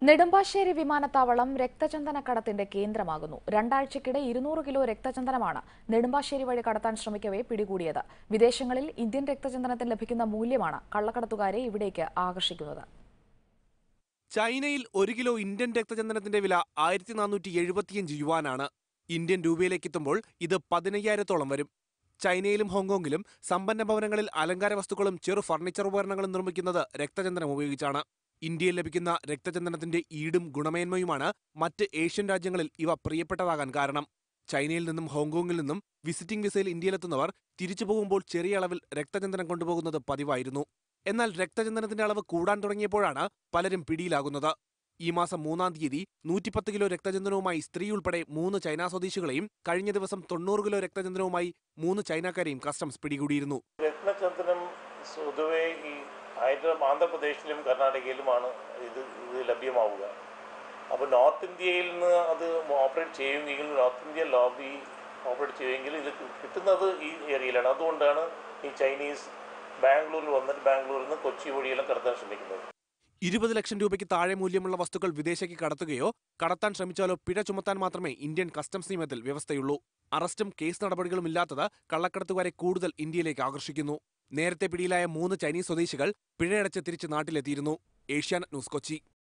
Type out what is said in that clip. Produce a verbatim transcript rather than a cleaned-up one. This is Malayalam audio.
നെടുമ്പാശ്ശേരി വിമാനത്താവളം രക്തചന്ദനക്കടത്തിന്റെ കേന്ദ്രമാകുന്നു. രണ്ടാഴ്ചക്കിടെ ഇരുന്നൂറ് കിലോ രക്തചന്ദനമാണ് നെടുമ്പാശ്ശേരി വഴി കടത്താൻ ശ്രമിക്കവേ പിടികൂടിയത്. വിദേശങ്ങളിൽ ഇന്ത്യൻ രക്തചന്ദനത്തിന് ലഭിക്കുന്ന മൂല്യമാണ് കള്ളക്കടത്തുകാരെ ഇവിടേക്ക് ആകർഷിക്കുന്നത്. ചൈനയിൽ ഒരു കിലോ ഇന്ത്യൻ രക്തചന്ദനത്തിന്റെ വില ആയിരത്തി നാനൂറ്റി എഴുപത്തിയഞ്ച് യുവാനാണ്. ഇന്ത്യൻ രൂപയിലേക്ക് എത്തുമ്പോൾ ഇത് പതിനയ്യായിരത്തോളം വരും. ചൈനയിലും ഹോങ്കോങ്ങിലും സമ്പന്ന ഭവനങ്ങളിൽ അലങ്കാര വസ്തുക്കളും ചെറു ഫർണിച്ചർ ഉപകരണങ്ങളും നിർമ്മിക്കുന്നത് രക്തചന്ദനം ഉപയോഗിച്ചാണ്. ഇന്ത്യയിൽ ലഭിക്കുന്ന രക്തചന്ദനത്തിന്റെ ഈടും ഗുണമേന്മയുമാണ് മറ്റ് ഏഷ്യൻ രാജ്യങ്ങളിൽ ഇവ പ്രിയപ്പെട്ടതാകാൻ കാരണം. ചൈനയിൽ നിന്നും ഹോങ്കോങ്ങിൽ നിന്നും വിസിറ്റിംഗ് വിസയിൽ ഇന്ത്യയിലെത്തുന്നവർ തിരിച്ചു പോകുമ്പോൾ ചെറിയ അളവിൽ രക്തചന്ദനം കൊണ്ടുപോകുന്നത് പതിവായിരുന്നു. എന്നാൽ രക്തചന്ദനത്തിന്റെ അളവ് കൂടാൻ തുടങ്ങിയപ്പോഴാണ് പലരും പിടിയിലാകുന്നത്. ഈ മാസം മൂന്നാം തീയതി നൂറ്റിപ്പത്ത് കിലോ രക്തചന്ദനവുമായി സ്ത്രീ ഉൾപ്പെടെ മൂന്ന് ചൈന സ്വദേശികളെയും കഴിഞ്ഞ ദിവസം തൊണ്ണൂറ് കിലോ രക്തചന്ദനവുമായി മൂന്ന് ചൈനക്കാരെയും കസ്റ്റംസ് പിടികൂടിയിരുന്നു. രക്തചന്ദനം പൊതുവെ ഈ ആന്ധ്രാപ്രദേശിലും കർണാടകയിലുമാണ് ഇത് ഇത് ലഭ്യമാവുക. അപ്പോൾ നോർത്ത് ഇന്ത്യയിൽ നിന്ന് അത് ഓപ്പറേറ്റ് ചെയ്യുമെങ്കിൽ നോർത്ത് ഇന്ത്യ ലോബി ഓപ്പറേറ്റ് ചെയ്യുമെങ്കിൽ ഇത് കിട്ടുന്നത് ഈ ഏരിയയിലാണ്. അതുകൊണ്ടാണ് ഈ ചൈനീസ് ബാംഗ്ലൂരിൽ വന്നിട്ട് ബാംഗ്ലൂരിൽ നിന്ന് കൊച്ചി വഴിയെല്ലാം കടത്താൻ ശ്രമിക്കുന്നത്. ഇരുപത് ലക്ഷം രൂപയ്ക്ക് താഴെ മൂല്യമുള്ള വസ്തുക്കൾ വിദേശേക്ക് കടത്തുകയോ കടത്താൻ ശ്രമിച്ചാലോ പിഴ ചുമത്താൻ മാത്രമേ ഇന്ത്യൻ കസ്റ്റംസ് നിയമത്തിൽ വ്യവസ്ഥയുള്ളൂ. അറസ്റ്റും കേസ് നടപടികളും ഇല്ലാത്തത് കള്ളക്കടത്തുകാരെ കൂടുതൽ ഇന്ത്യയിലേക്ക് ആകർഷിക്കുന്നു. നേരത്തെ പിടിയിലായ മൂന്ന് ചൈനീസ് സ്വദേശികൾ പിഴയടച്ച് തിരിച്ച് നാട്ടിലെത്തിയിരുന്നു. ഏഷ്യാനെറ്റ് ന്യൂസ്, കൊച്ചി.